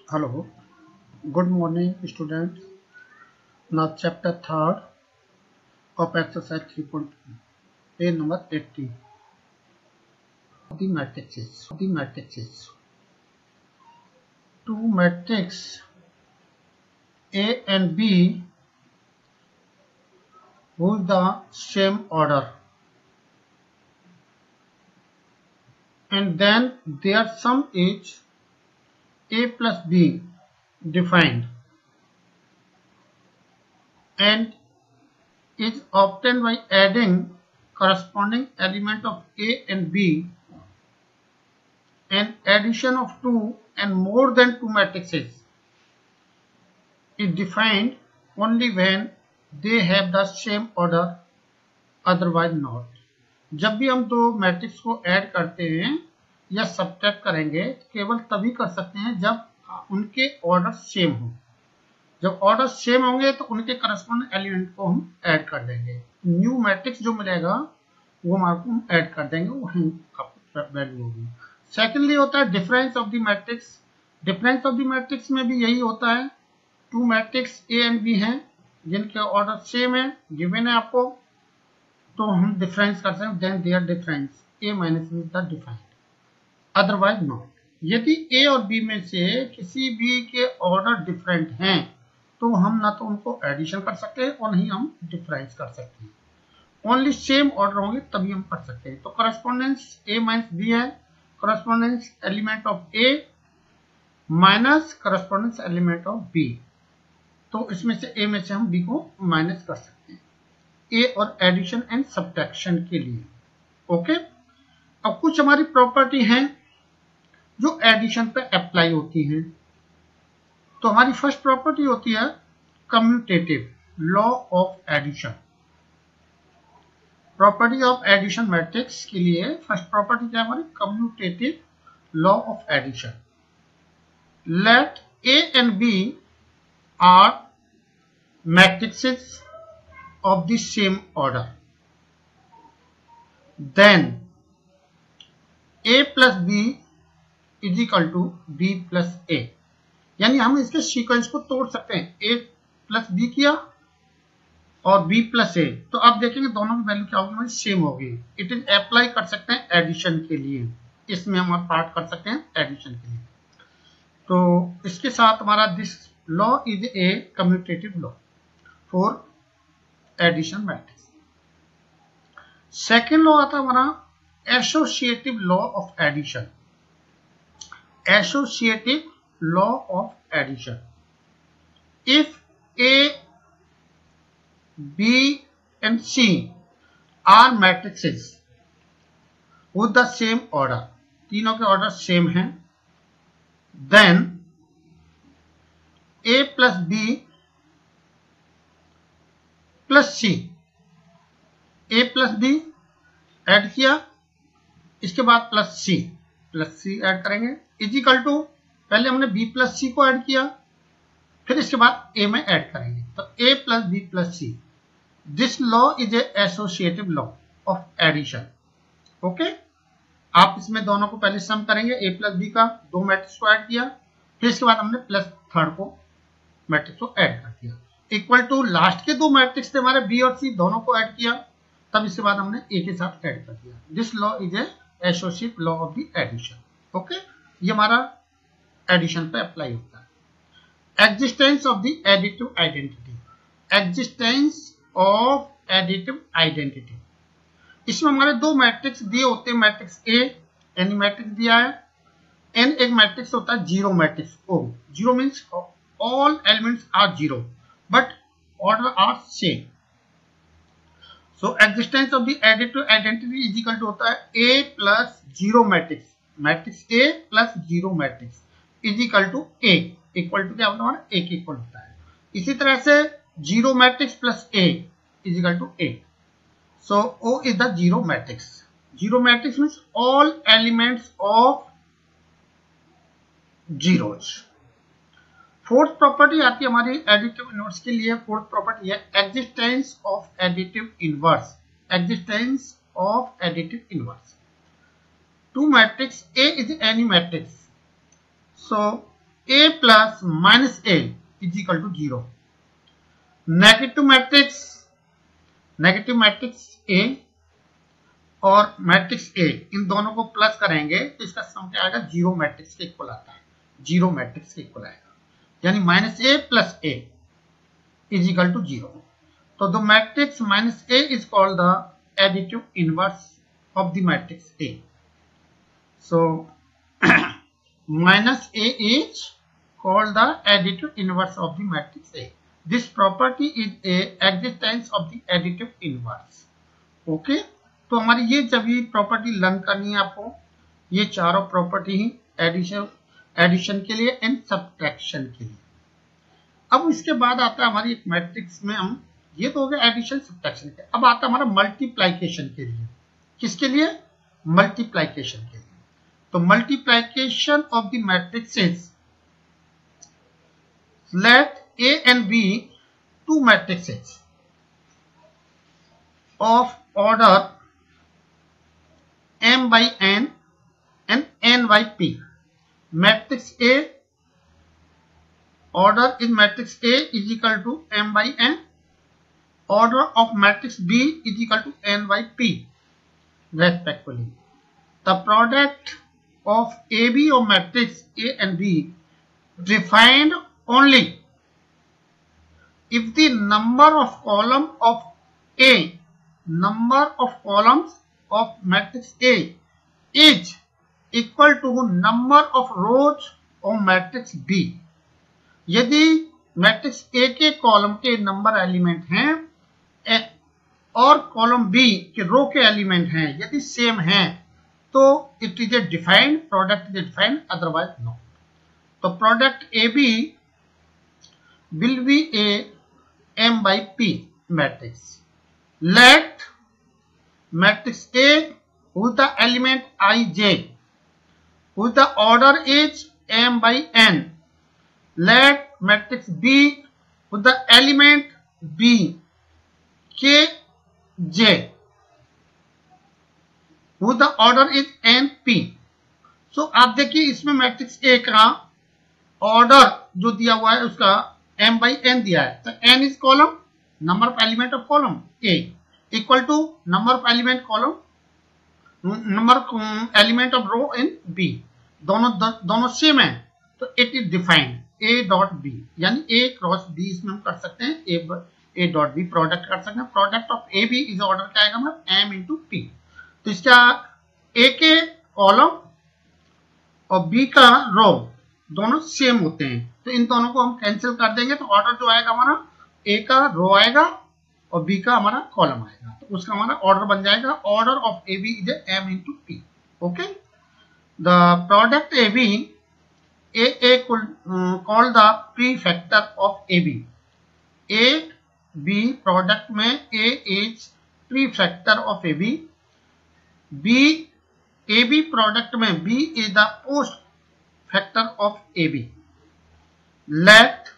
Hello, good morning students. Now chapter 3rd of exercise 3.2, page number 80. The matrices. Two matrices A and B whose the same order, and then their sum is A plus B defined and is obtained by adding corresponding element of A and B and addition of two and more than two matrices is defined only when they have the same order, otherwise not. जब भी हम दो matrix को add करते हैं या subtract करेंगे तो केवल तभी कर सकते हैं जब उनके ऑर्डर सेम हो। जब ऑर्डर सेम होंगे तो उनके करस्पॉन्डिंग एलिमेंट को हम ऐड कर देंगे। न्यू मैट्रिक्स जो मिलेगा वो हमारे को हम ऐड कर देंगे, वही वैल्यू होगी। सेकेंडली होता है difference of the matrix. Difference of the matrix में भी यही होता है। Two matrix A and B हैं जिनके ऑर्डर सेम है, गिवन है आपको, तो हम डिफरेंस कर सकते हैं। Then there difference A minus B is the defined, otherwise not. यदि ए और बी में से किसी भी के ऑर्डर डिफरेंट हैं तो हम ना तो उनको एडिशन कर सकते हैं और नहीं हम डिफरेंस कर सकते हैं। ओनली सेम ऑर्डर होंगे तभी हम कर सकते हैं। तो करस्पॉन्डेंस ए माइनस बी है, correspondence element of A minus correspondence element of B. तो इसमें से ए में से हम बी को माइनस कर सकते हैं ए और एडिशन एंड सब्ट्रैक्शन के लिए। ओके, अब कुछ हमारी प्रॉपर्टी हैं जो एडिशन पे अप्लाई होती हैं। तो हमारी फर्स्ट प्रॉपर्टी होती है commutative law of addition. Property of addition matrix के लिए फर्स्ट प्रॉपर्टी क्या है हमारी? Commutative law of addition. Let A and B are matrices of the same order, then a plus b is equal to b plus a। यानी हम इसके sequence को तोड़ सकते हैं, a प्लस b किया और b प्लस a, तो आप देखेंगे दोनों की वैल्यू क्या होगी हमारी? सेम होगी। इट इज अप्लाई कर सकते हैं एडिशन के लिए, इसमें हम पार्ट कर सकते हैं एडिशन के लिए। तो इसके साथ हमारा this law is a commutative law for addition matrix. Second law आता है हमारा associative law of addition. Associative law of addition, if A B and C are matrices with the same order, तीनों के ऑर्डर सेम हैं, then A plus B plus C, A plus B add किया, इसके बाद plus C add करेंगे, equal to पहले हमने B plus सी को ऐड किया, फिर इसके बाद ए में ऐड करेंगे, तो A plus B plus C. This law is a associative law of addition. Okay, आप इसमें दोनों को पहले सम करेंगे, ए प्लस बी का दो मैट्रिक्स को ऐड किया, फिर इसके बाद हमने प्लस थर्ड को मैट्रिक्स को ऐड कर दिया, इक्वल टू लास्ट के दो मैट्रिक्स थे हमारे बी और सी, दोनों को ऐड किया, तब इसके बाद हमने ए के साथ ऐड कर दिया। This law is a associative law of the addition. Okay, ये हमारा एडिशन पे अप्लाई होता है। Existence of the additive identity. Existence of additive identity, इसमें हमारे दो मैट्रिक्स दिए होते हैं, मैट्रिक्स ए एन मैट्रिक्स दिया है, एन एक मैट्रिक्स होता है zero matrix. O zero means all elements are zero but order are same. So existence of the additive identity is equal to होता है A plus zero matrix, matrix A plus zero matrix is equal to A, equal to क्या होता है? A के equal होता है। इसी तरह से zero matrix plus A is equal to A, so O is the zero matrix. Zero matrix means all elements of zeros। Fourth property आती है हमारी एडिटिव इनवर्स के लिए। फोर्थ प्रॉपर्टी है existence of additive inverse. Existence of additive inverse, two matrix A is any matrix, so A plus minus A is equal to 0। Negative matrix A और matrix ए, इन दोनों को plus करेंगे तो इसका सम क्या आएगा, 0 मैट्रिक्स के इक्वल आता है, 0 मैट्रिक्स के इक्वल आएगा, यानी minus A plus A is equal to 0। तो the matrix minus A is called the additive inverse of the matrix A. So minus A is called the additive inverse of the matrix A. This property is a existence of the additive inverse. Okay? तो हमारी ये जब ये property learn करनी है आपको, ये चारों प्रॉपर्टी ही एडिशन के लिए एंड सब्ट्रैक्शन के लिए। अब इसके बाद आता है हमारी एक मैट्रिक्स में हम, ये तो हो गया एडिशन सब्ट्रैक्शन के। अब आता है हमारा मल्टीप्लाइकेशन के लिए। किसके लिए? मल्टीप्लाइकेशन के लिए। तो multiplication of the matrixes, let A and B two matrixes of order m by n and n by p. Matrix A, order in matrix A is equal to m by n, order of matrix B is equal to n by p respectively. The product of AB of matrix A and B defined only if the number of columns of A, number of columns of matrix A is equal to number of rows of matrix B. यदि matrix A के column के number element हैं और column B के रो के element हैं, यदि same हैं तो it is a defined, product is defined, otherwise no. तो product A B will be a m by p matrix. Let matrix A with the element ij, with the order is m by n. Let matrix B with the element b k j, with the order is n p. So आप देखिए इसमें matrix A का order जो दिया हुआ है उसका m by n दिया है, तो n is column, number of element of column A equal to number of element column, number element of row in B, दोनों सेम है, तो it is defined A dot B, यानी A cross B इसमें हम कर सकते हैं, A dot B product कर सकते हैं। Product of A B is order क्या आएगा मतलब m इंटू P। तो इसका A के कॉलम और B का रो दोनों सेम होते हैं, तो इन दोनों को हम कैंसिल कर देंगे, तो ऑर्डर जो आएगा हमारा A का रो आएगा और B का हमारा कॉलम आएगा, तो उसका हमारा ऑर्डर बन जाएगा, order of A B is m into P. Okay, the product A B a called the pre factor of A B. A B product में A is pre factor of A B, B A B product में B is the post factor of A B. Let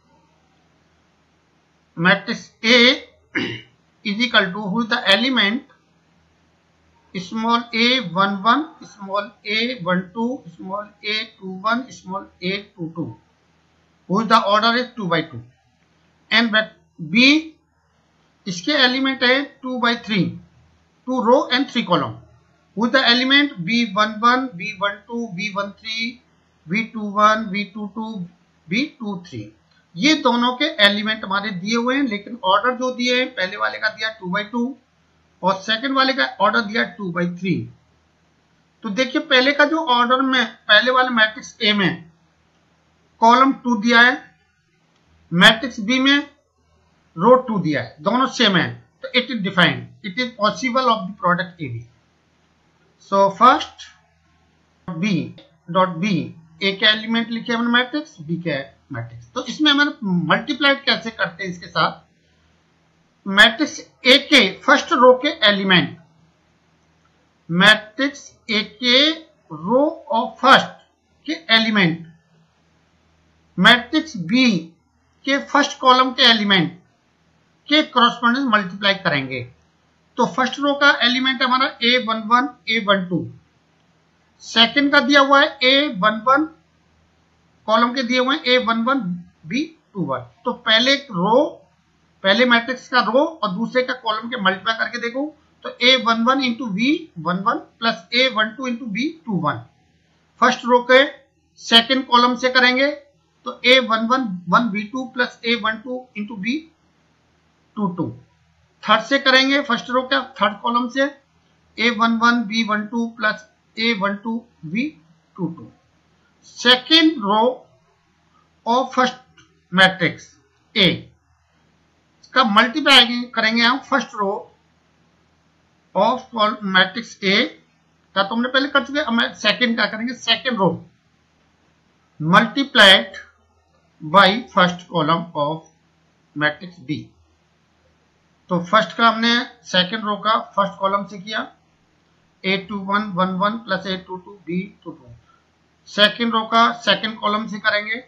matrix A is equal to who is the element small a11, small a12, small a21, small a22, whose the order is 2 by 2, and B इसके element है 2 by 3, 2 row and 3 column, whose the element B11, B12, B13, B21, B22, B23, ये दोनों के element हमारे दिए हुए हैं, लेकिन ऑर्डर जो दिए हैं, पहले वाले का दिया 2 by 2 और सेकंड वाले का ऑर्डर दिया 2 by 3। तो देखिए पहले का जो ऑर्डर में, पहले वाले मैट्रिक्स ए में कॉलम 2 दिया है, मैट्रिक्स बी में रो 2 दिया है, दोनों सेम है, तो it is defined, it is possible of the product A B. So first B dot B, A के एलिमेंट लिखे हमने मैट्रिक्स, बी के मैट्रिक्स, तो इसमें हमें मल्टीप्लाइड कैसे करते हैं इसके साथ, मैट्रिक्स ए के फर्स्ट रो के एलिमेंट, मैट्रिक्स ए के रो ऑफ फर्स्ट के एलिमेंट, मैट्रिक्स बी के फर्स्ट कॉलम के एलिमेंट के कॉरस्पॉन्डिंग मल्टीप्लाई करेंगे। तो फर्स्ट रो का एलिमेंट है हमारा A11, A12, सेकंड का दिया हुआ है A11, कॉलम के दिए हुए हैं A11 B21। तो पहले मैट्रिक्स का रो और दूसरे का कॉलम के मल्टीप्लाई करके देखो तो A11 into B11 plus A12 into B21 first row के सेकेंड कॉलम से करेंगे तो A11 1B2 plus A12 into B22 third से करेंगे फर्स्ट रो का थर्ड कॉलम से A11 B12 plus A12 B22 second row of first matrix A का multiply करेंगे हम first row of matrix A का तो हमने पहले कर चुके, अब सेकेंड का करेंगे second row multiplied by first column of matrix B। तो फर्स्ट का हमने सेकेंड रो का फर्स्ट कॉलम से किया A21 11 plus A22 B22 second रो का सेकेंड कॉलम से करेंगे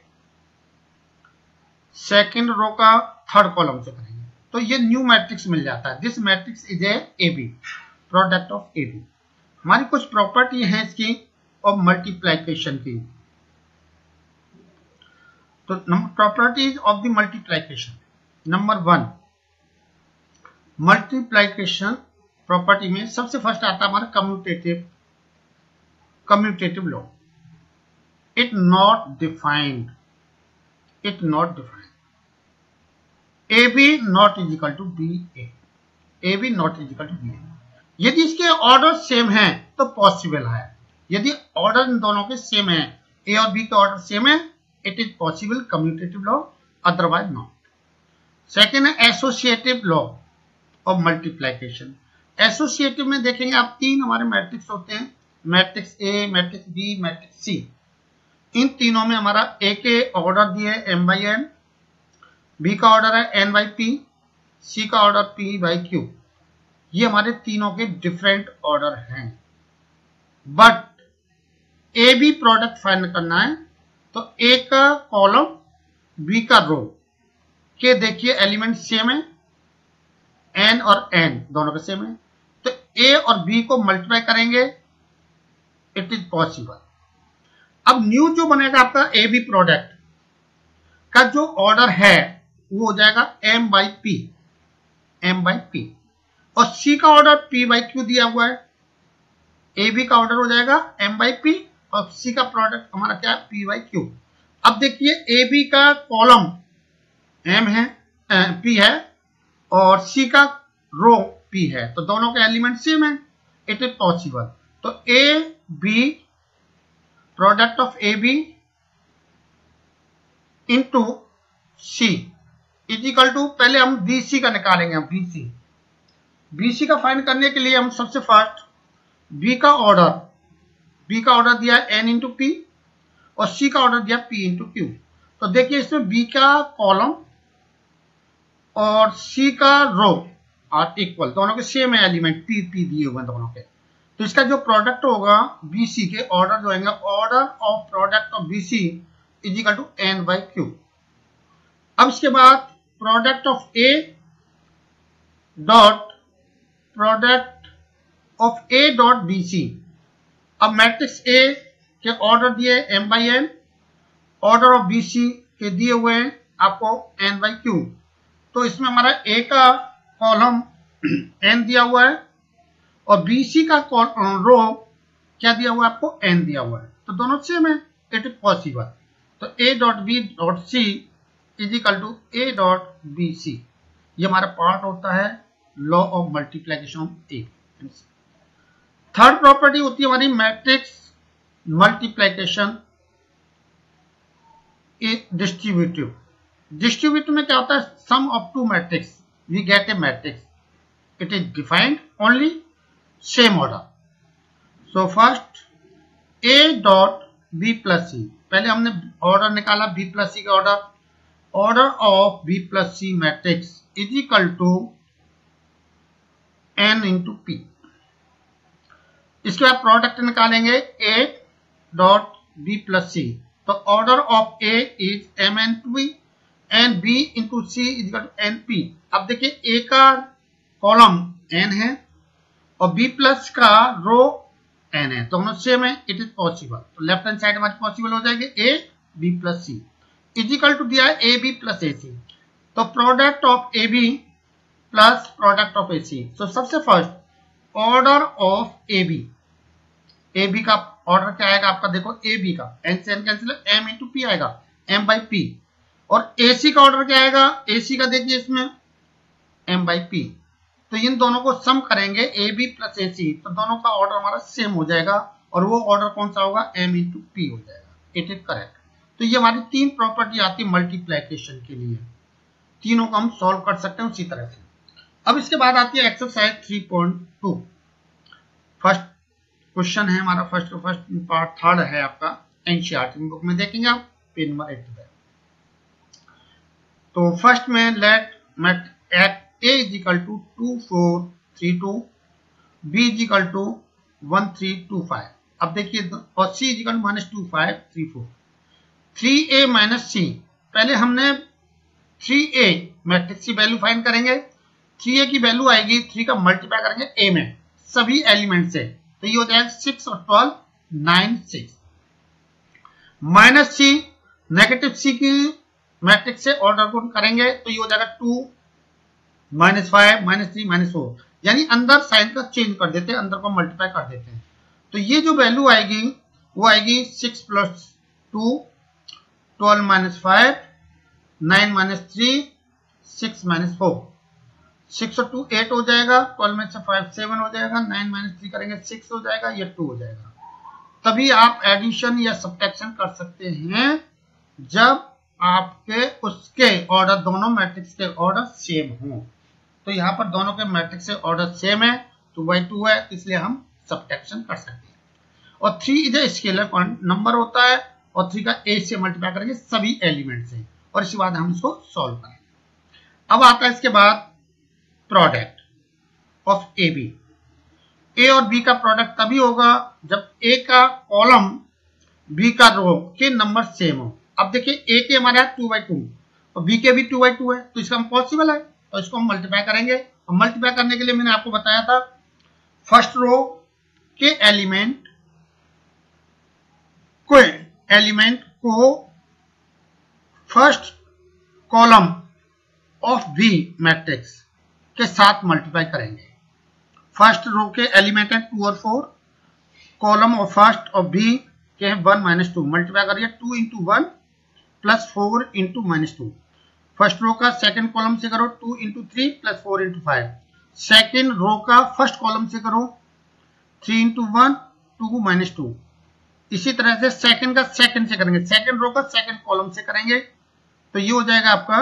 सेकेंड रो का थर्ड कॉलम से करेंगे तो ये न्यू मैट्रिक्स मिल जाता है। This matrix is A B product of A B. हमारी कुछ प्रॉपर्टी है इसकी और मल्टीप्लिकेशन की। तो properties of the multiplication number 1 multiplication property में सबसे फर्स्ट आता है हमारा commutative law. It not defined A B not is equal to B A B not is equal to B A. यदि इसके ऑर्डर सेम है तो पॉसिबल है। यदि ऑर्डर इन दोनों के सेम है ए और बी के ऑर्डर सेम है it is possible commutative law, otherwise not. Second है associative law of multiplication. Associative में देखेंगे आप तीन हमारे मैट्रिक्स होते हैं, matrix A, matrix B, matrix C. इन तीनों में हमारा ए के ऑर्डर दिए m बाई n, बी का ऑर्डर है n बाई p, सी का ऑर्डर p बाई q। ये हमारे तीनों के डिफरेंट ऑर्डर हैं। But A B product find करना है तो ए का कॉलम बी का रो के देखिए एलिमेंट सेम है, n और n दोनों के सेम है, तो a और b को मल्टीप्लाई करेंगे इट इज पॉसिबल। अब न्यू जो बनेगा आपका ए बी प्रोडक्ट का जो ऑर्डर है वो हो जाएगा m बाई पी और c का ऑर्डर p बाई q दिया हुआ है। ए बी का ऑर्डर हो जाएगा m बाई पी और c का प्रोडक्ट हमारा क्या है p बाई q। अब देखिए ए बी का कॉलम m है p है और c का रो p है, तो दोनों के एलिमेंट सेम है, इट इज पॉसिबल। तो A B product of A B into C is equal to, पहले हम बी सी का निकालेंगे। हम बी सी का फाइंड करने के लिए हम सबसे फर्स्ट बी का ऑर्डर दिया n इंटू पी और सी का ऑर्डर दिया p इंटू क्यू। तो देखिए इसमें बी का कॉलम और सी का रो आर इक्वल, दोनों के सेम है एलिमेंट p दिए हुए हैं दोनों के। तो इसका जो प्रोडक्ट होगा बी सी के ऑर्डर जो होंगे, order of product of B C is equal to n by Q. अब इसके बाद product of A dot product of A dot B C. अब मैट्रिक्स ए के ऑर्डर दिए m by n, order of B C के दिए हुए हैं आपको n बाई क्यू। तो इसमें हमारा ए का कॉलम n दिया हुआ है और बी सी का रो क्या दिया हुआ है आपको n दिया हुआ है, तो दोनों सेम है, इट इज पॉसिबल। तो a dot B dot C is equal to a dot B C. ये हमारा पार्ट होता है law of multiplication of A. Third property होती है हमारी मैट्रिक्स मल्टीप्लिकेशन डिस्ट्रीब्यूटिव में क्या होता है, sum of two matrix we get a matrix, it is defined only same order. So first a dot B plus C, पहले हमने order निकाला b प्लस सी का order of b plus C matrix is equal to n into P. इसके बाद product निकालेंगे a dot b plus C, तो order of a is m n to b and b into C is equal to n p। अब देखिए a का column n है और b plus का रो n है, दोनों सेम है, इट इज पॉसिबल। तो लेफ्ट हैंड साइड हमारी पॉसिबल हो जाएगी a B plus C is equal to दिया है A B plus A C. तो product of A B plus product of A C. तो सबसे first order of A B. A B का order क्या आएगा आपका, देखो ए बी का एन से एन कैंसिल है, एम इंटू पी आएगा, एम बाई पी। और ए सी का ऑर्डर क्या आएगा, ए सी का देखिए इसमें एम बाई पी। तो इन दोनों को सम करेंगे ए बी प्लस ए सी, तो दोनों का ऑर्डर हमारा सेम हो जाएगा और वो ऑर्डर कौन सा होगा, एम इंटू पी हो जाएगा। It is correct. तो ये हमारी तीन प्रॉपर्टी आती है मल्टीप्लिकेशन के लिए, तीनों को हम सॉल्व कर सकते हैं उसी तरह से। अब इसके बाद आती है एक्सरसाइज 3.2। फर्स्ट क्वेश्चन है हमारा, फर्स्ट पार्ट थर्ड है आपका एनसीईआरटी बुक में, देखेंगे आप पेज नंबर 8 पे। तो फर्स्ट में let at A is equal to 2432, B is equal to 1325। अब देखिए और C is equal to -2534। 3A minus C, पहले हमने 3A मैट्रिक्स की वैल्यू फाइंड करेंगे। 3A की वैल्यू आएगी 3 का मल्टीप्लाई करेंगे A में सभी एलिमेंट से, तो ये हो जाएगा 6 और 12 9 6। माइनस C नेगेटिव C की मैट्रिक्स से ऑर्डर को करेंगे तो ये हो जाएगा 2 -5 -3 -4, यानी अंदर साइन का चेंज कर देते हैं, अंदर को मल्टीप्लाई कर देते हैं। तो ये जो वैल्यू आएगी वो आएगी 6 + 2 12 -5 9 -3 6 -4। 6 और 2 8 हो जाएगा, 12 में से 5 7 हो जाएगा, 9 -3 करेंगे 6 हो जाएगा, ये 2 हो जाएगा। तभी आप एडिशन या सब्ट्रैक्शन कर सकते हैं जब आपके उसके ऑर्डर, दोनों मैट्रिक्स के ऑर्डर सेम हो। तो यहाँ पर दोनों के मैट्रिक्स से ऑर्डर सेम है, 2/2 है, इसलिए हम सब्ट्रैक्शन कर सकते हैं। और 3 इज ए स्केलर नंबर होता है और 3 का ए से मल्टीप्लाई करेंगे सभी एलिमेंट से, और इसके बाद हम इसको सॉल्व करेंगे। अब आता है इसके बाद product of A B. A और बी का प्रोडक्ट तभी होगा जब ए का कॉलम बी का रो के नंबर सेम हो। अब देखिए ए के हमारे यहाँ 2/2 और बी के भी 2/2 है, तो इसका पॉसिबल है, तो इसको हम मल्टीप्लाई करेंगे। और मल्टीप्लाई करने के लिए मैंने आपको बताया था फर्स्ट रो के एलिमेंट को first column of B matrix के साथ मल्टीप्लाई करेंगे। फर्स्ट रो के एलिमेंट है 2 और 4, column of first of B के हैं 1 - 2, मल्टीप्लाई करिए 2 × 1 + 4 × -2। फर्स्ट रो का सेकंड कॉलम से करो 2 × 3 + 4 × 5। सेकंड रो का फर्स्ट कॉलम से करो 3 × 1 2 - 2। इसी तरह से सेकंड का सेकंड से करेंगे, सेकंड रो का सेकंड कॉलम से करेंगे, तो ये हो जाएगा आपका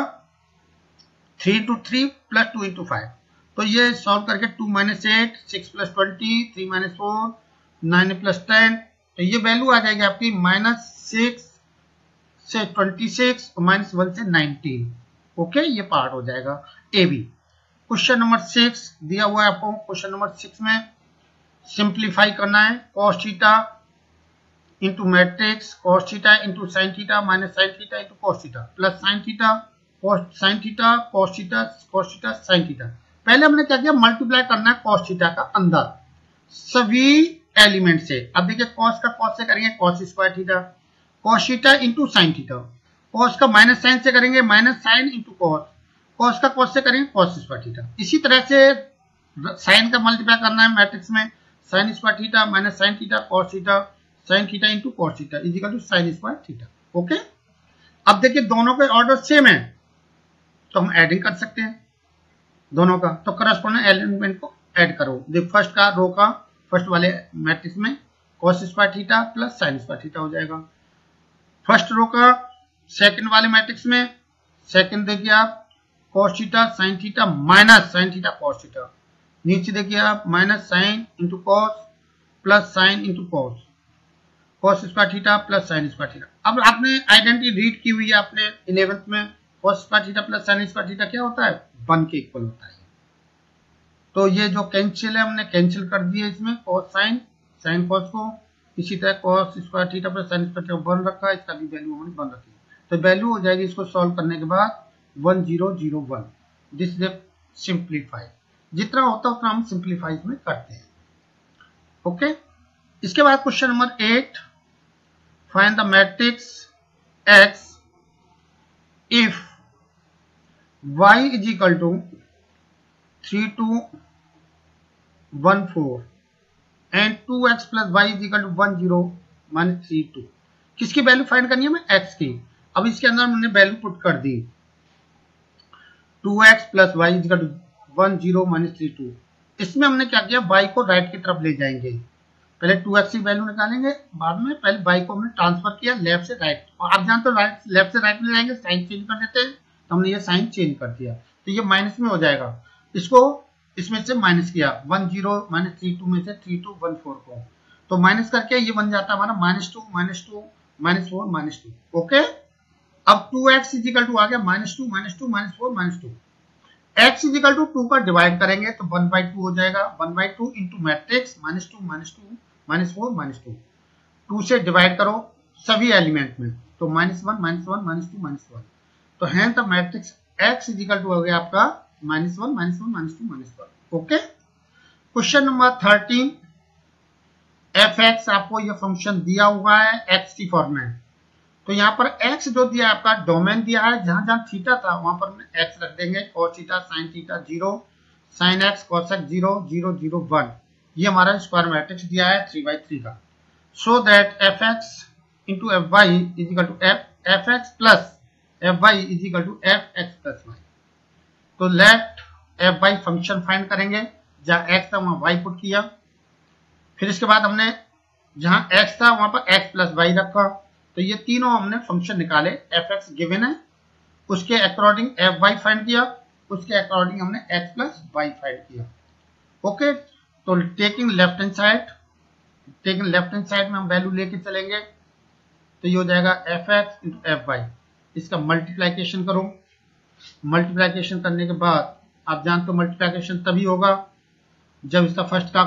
3 × 3 + 2 × 5। तो ये सॉल्व करके 2 - 8 6 + 20 3 - 4 9 + 10, तो ये वैल्यू आ जाएगी आपकी -6 से 26 और -1 से 19। ओके, ये पार्ट हो जाएगा ए बी। क्वेश्चन नंबर 6 दिया हुआ है आपको। क्वेश्चन नंबर 6 में सिंप्लीफाई करना है। cos theta into matrix cos theta into sine theta minus sine theta into cos theta plus sine theta sine theta cos theta sine theta. पहले हमने क्या किया, मल्टीप्लाई करना है cos थीटा का अंदर सभी एलिमेंट से। अब देखिए cos का cos से करेंगे cos² theta, cos theta into sine theta, cos का माइनस साइन से करेंगे minus sine into cos, cos का cos से करेंगे cos² थीटा। इसी तरह से साइन का मल्टीप्लाई करना है मैट्रिक्स में, sin² theta minus sine theta cos theta sine theta into cos theta is equal to sin² theta. Okay, अब देखिए दोनों के ऑर्डर सेम है तो हम एडिंग कर सकते हैं दोनों का। तो करस्पॉन्डिंग एलिमेंट को ऐड करो। देखो फर्स्ट का रो का फर्स्ट वाले मैट्रिक्स में cos² theta plus sin² theta हो जाएगा। फर्स्ट रो का सेकंड वाले मैट्रिक्स में सेकंड देखिए आप cos theta sin theta minus sine theta cos theta. नीचे देखिए आप minus sine into cos plus sine into cos² theta plus sin² theta. अब आपने आइडेंटिटी रीड की हुई है आपने 11th में, cos² theta plus sin² theta क्या होता है, 1 के इक्वल होता है। तो ये जो कैंसिल है हमने कैंसिल कर दिया इसमें cos sin sin cos को, इसी तरह cos² theta plus sin² theta 1 रखा है, इसका भी वैल्यू हमने 1 रखी है। तो वैल्यू हो जाएगी इसको सॉल्व करने के बाद 1001। दिस इज सिंप्लीफाई, जितना होता है उतना हम सिंप्लीफाई में करते हैं। ओके, इसके बाद question number 8, find the matrix x if y is equal to 3214 and 2x plus y is equal to 10 minus 32। किसकी वैल्यू फाइंड करनी है हमें? x की। अब इसके अंदर हमने वैल्यू पुट कर दी 2x plus y is equal to 10 minus 32। इसमें हमने क्या किया, y को राइट की तरफ ले जाएंगे। पहले 2x की वैल्यू निकालेंगे, बाद में पहले y को हमने ट्रांसफर किया लेफ्ट से राइट। और आप जानते हो राइट लेफ्ट से राइट में जाएंगे साइन चेंज कर देते हैं, तो हमने ये साइन चेंज कर दिया, तो ये माइनस में हो जाएगा। इसको इसमें से माइनस किया 10 माइनस 32 में से 3214 को, तो माइनस करके ये बन जाता है हमारा -2 -2 -4 -2। ओके, अब 2x इजिकल टू आ गया -2 -2 -4 -2। x इजिकल टू 2 का डिवाइड करेंगे तो 1/2 हो जाएगा। 1/2 इंटू मैट्रिक्स -2 -2 -4 -2। 2 से डिवाइड करो सभी एलिमेंट में, तो -1 -1 -2 -1। तो हैंस द मैट्रिक्स x इजिकल टू हो गया आपका -1 -1 -2 -1। ओके, क्वेश्चन नंबर 13, f(x) आपको यह फंक्शन दिया हुआ है x की फॉर्म में। तो यहाँ पर x जो दिया है आपका डोमेन दिया है, जहां जहां थीटा था वहां पर हमने x रख देंगे। cos थीटा sin थीटा 0, sin x cos x 0 0 0 1। ये हमारा स्क्वायर मैट्रिक्स दिया है 3/3 का। So that f(x) into fy is equal to f(x) plus fy is equal to f(x) plus y। तो लेट fy फंक्शन फाइंड करेंगे, जहां x था वहां y पुट किया, फिर इसके बाद हमने जहां x था वहां पर x प्लस y रखा, तो ये तीनों हमने फंक्शन निकाले। f(x) गिवन है, उसके अकॉर्डिंग fy फाइंड किया, उसके अकॉर्डिंग हमने x प्लस y फाइंड किया। ओके, तो टेकिंग लेफ्ट हैंड साइड में हम वैल्यू लेके चलेंगे, तो ये हो जाएगा f(x) इंटू fy। इसका मल्टीप्लाइकेशन करो, मल्टीप्लाइकेशन करने के बाद आप जानते हो मल्टीप्लाइकेशन तभी होगा जब इसका फर्स्ट का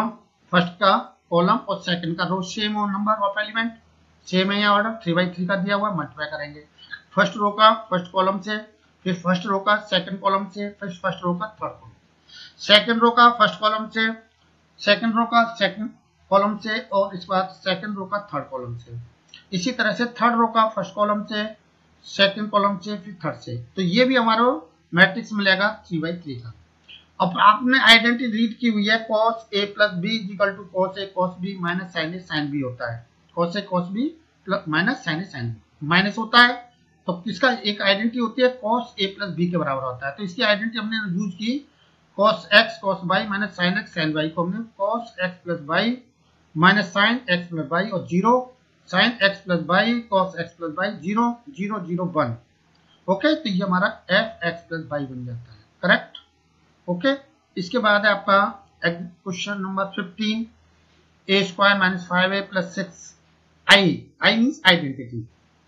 कॉलम और सेकंड का रो सेम हो, नंबर ऑफ एलिमेंट सेम है या ऑर्डर 3/3 का दिया हुआ, मल्टीप्लाई करेंगे फर्स्ट रो का फर्स्ट कॉलम से, फिर फर्स्ट रो का सेकंड कॉलम से, फिर फर्स्ट रो का थर्ड कॉलम, सेकंड रो का फर्स्ट कॉलम से, सेकंड रो का सेकंड कॉलम से, और इसके बाद सेकंड रो का थर्ड कॉलम से। इसी तरह से थर्ड रो का फर्स्ट कॉलम से, सेकंड कॉलम से, फिर थर्ड से। तो ये भी हमारा मैट्रिक्स मिलेगा 3/3 का। अब आपने आइडेंटिटी रीड की हुई है cos a plus b equal to cos a cos b minus sin a sin b होता है। cos a cos b minus sin a sin b minus होता है, तो इसका एक आइडेंटिटी होती है cos a प्लस b के बराबर होता है। तो इसकी आइडेंटिटी हमने यूज की cos x cos y minus sin x sin y को हमने cos x plus y minus sin x plus y और 0 sin x plus y cos x plus y 0 0 0 1। Okay, तो ये हमारा f(x) प्लस y बन जाता है, करेक्ट। ओके, इसके बाद है आपका question number 15, a² minus 5a plus 6i means identity.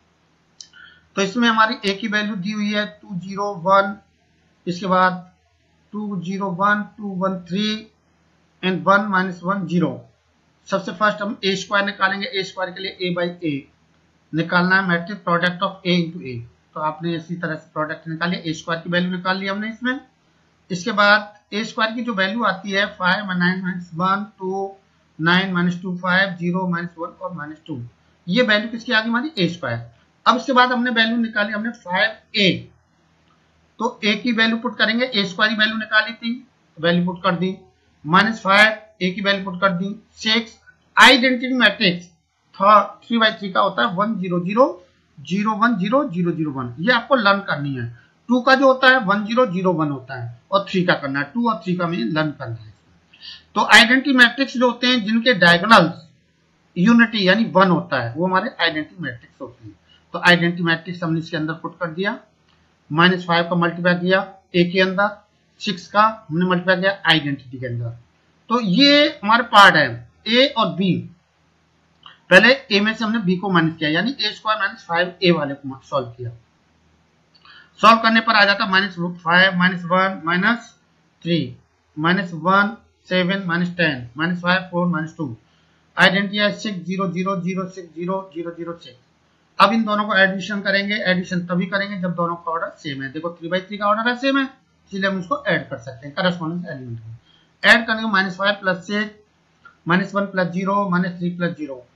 तो इसमें हमारी a की वैल्यू दी हुई है 2 0 1, इसके बाद 2 0 1 2 1 3 एंड 1 माइनस 1 0। सबसे फर्स्ट हम a² निकालेंगे, a² के लिए a/a निकालना है, matrix product of a into a। तो आपने इसी तरह से प्रोडक्ट निकालिए, a² की वैल्यू निकाल ली हमने इसमें। इसके बाद a² की जो वैल्यू आती है 5 9 माइनस 1 2 9 माइनस 2 5 0 माइनस 1 और माइनस 2, ये वैल्यू किसकी आ गई हमारी a²। अब इसके बाद हमने वैल्यू निकाली हमने 5a, तो a की वैल्यू पुट करेंगे, a² की वैल्यू निकाली थी, वैल्यू पुट कर दी, माइनस 5 a की वैल्यू पुट कर दी, 6 आइडेंटिटी मैट्रिक्स 3/3 का होता है 1 0 0 0 1 0 0 0 1। ये आपको लर्न करनी है। 2 का जो होता है 1 0 0 1 होता है, और 3 का करना है, 2 और 3 का में लर्न करना है। तो आइडेंटिटी मैट्रिक्स जो होते हैं जिनके डायगोनल्स यूनिटी यानी 1 होता है, वो हमारे आइडेंटिटी मैट्रिक्स होते हैं। तो आइडेंटिटी मैट्रिक्स हमने इसके अंदर पुट कर दिया, -5 का मल्टीप्लाई किया a के अंदर, 6 का हमने मल्टीप्लाई किया आइडेंटिटी के अंदर। तो ये हमारे पार्ट है a और b। पहले a में से हमने b को माइनस किया, यानी a² माइनस 5a वाले को सॉल्व किया। सॉल्व करने पर आ जाता -5 -1 -3 -1 7 -10 -5 4 -2। आइडेंटिटी है 6 0 0 0 6 0 0 0 6। अब इन दोनों को एडिशन करेंगे, एडिशन तभी करेंगे जब दोनों का ऑर्डर सेम है। देखो 3/3 का ऑर्डर है सेम है, इसलिए हम इसको ऐड कर सकते हैं करस्पॉन्डिंग एलिमेंट को। ऐड करने को -5 प्लस 6 -1 प्लस 0 -3 प्लस 0,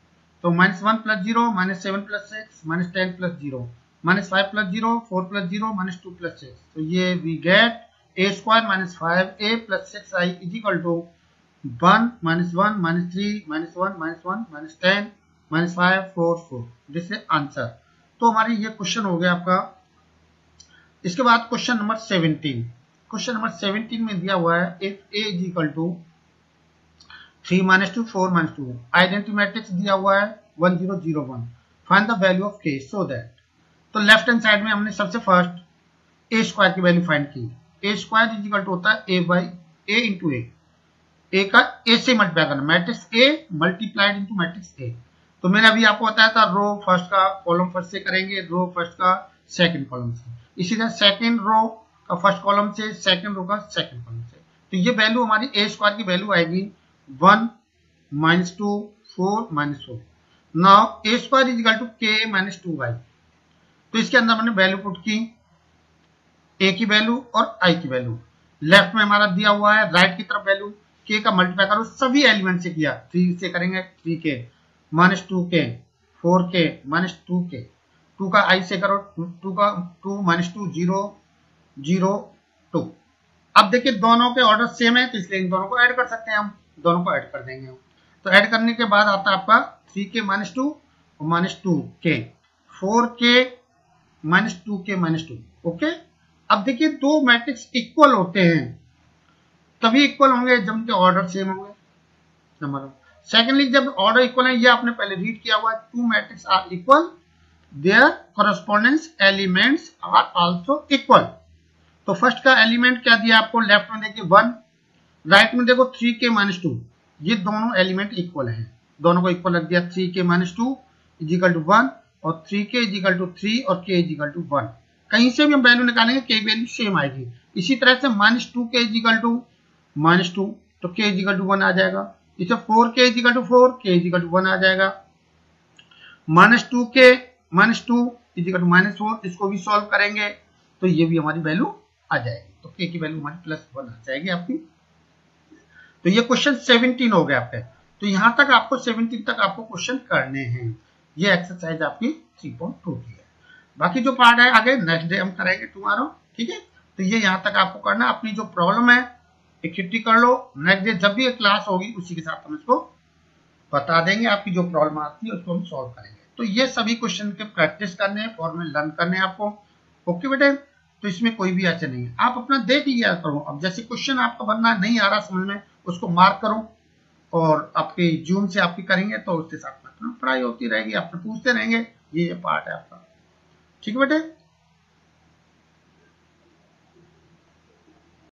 तो -1 + 0 -7 + 6 -10 + 0 -5 + 0 4 + 0 -2 + 6. तो ये we get a square -5a + 6i is equal to 1 -1 -3 -1 -1 -10 -5 4 4. This is answer. तो हमारी ये क्वेश्चन हो गया आपका. इसके बाद क्वेश्चन नंबर 17. क्वेश्चन नंबर 17 में दिया हुआ है if a is equal to 3 -2 4 -2. Identity matrix दिया हुआ है 1 0 0 1. Find the value of k so that. तो लेफ्ट हैंड साइड में हमने सबसे फर्स्ट ए स्क्वायर की वैल्यू फाइंड की. A square is equal to होता है ए बाई ए इंटू ए का ए से मल्टीप्लाई करना. Matrix A multiplied into matrix A. तो मैंने अभी आपको बताया था रो फर्स्ट का कॉलम फर्स्ट से करेंगे, रो फर्स्ट का सेकंड कॉलम से. इसी तरह सेकंड रो का फर्स्ट कॉलम से, सेकंड रो का सेकंड कॉलम से. तो ये वैल्यू हमारी ए स्क्वायर की वैल्यू आएगी 1 -2 4 -4. Now A square is equal to k -2y. तो इसके अंदर मैंने वैल्यू पुट की, ए की वैल्यू और आई की वैल्यू. लेफ्ट में हमारा दिया हुआ है, राइट की तरफ वैल्यू के का मल्टीप्लाई करो सभी एलिमेंट से किया. 3 से करेंगे 3k -2k 4k -2k. 2 का आई से करो 2 का 2 -2 0 0 2. अब देखिए दोनों के ऑर्डर सेम है तो इसलिए इन दोनों को ऐड कर सकते हैं. हम दोनों को ऐड कर देंगे. तो ऐड करने के बाद आता है आपका 3k -2 और -2k 4k -2k -2. ओके. अब देखिए दो मैट्रिक्स इक्वल होते हैं तभी इक्वल होंगे जब उनके ऑर्डर सेम होंगे. नंबर सेकेंडली जब ऑर्डर इक्वल है, ये आपने पहले रीड किया हुआ है, two matrix are equal their correspondence elements are also equal. तो फर्स्ट का एलिमेंट क्या दिया आपको, लेफ्ट में देखिए 1, राइट में देखो 3k -2. ये दोनों एलिमेंट इक्वल हैं, दोनों को इक्वल रख दिया. 3k -2 इज इक्वल टू 1 और 3k इज इक्वल टू 3 और k इज इक्वल टू 1. कहीं से भी हम वैल्यू निकालेंगे k वैल्यू सेम आएगी. इसी तरह से -2k इज इक्वल टू -2 तो k इज इक्वल टू 1 आ जाएगा. इसे 4k is equal to 4 k is equal to 1 आ जाएगा. -2k -2 इज इक्वल टू -4 इसको भी सॉल्व करेंगे तो ये भी हमारी वैल्यू आ जाएगी. तो k की वैल्यू हमारी +1 आ जाएगी आपकी. तो ये क्वेश्चन 17 हो गया आपके. तो यहां तक आपको 17 तक आपको क्वेश्चन करने हैं. ये एक्सरसाइज आपकी 3.2 की है. बाकी जो पार्ट है आगे नेक्स्ट डे हम करेंगे टुमारो. ठीक है. तो ये यहां तक आपको करना. अपनी जो प्रॉब्लम है इकट्ठी कर लो. नेक्स्ट डे जब भी क्लास होगी उसी के साथ हम इसको बता देंगे. आपकी जो प्रॉब्लम आती है उसको हम सॉल्व करेंगे. तो ये सभी क्वेश्चन के प्रैक्टिस करने हैं, फॉर्मूले लर्न करने हैं आपको. ओके बेटे. तो इसमें कोई भी ऐसे नहीं है, आप अपना देख लिया करो. अब जैसे क्वेश्चन आपका बनना नहीं आ रहा समझ में उसको मार्क करो और आपके जूम से आपकी करेंगे तो उसके साथ में पढ़ाई होती रहेगी. आप पूछते रहेंगे. ये पार्ट है आपका. ठीक है बेटे.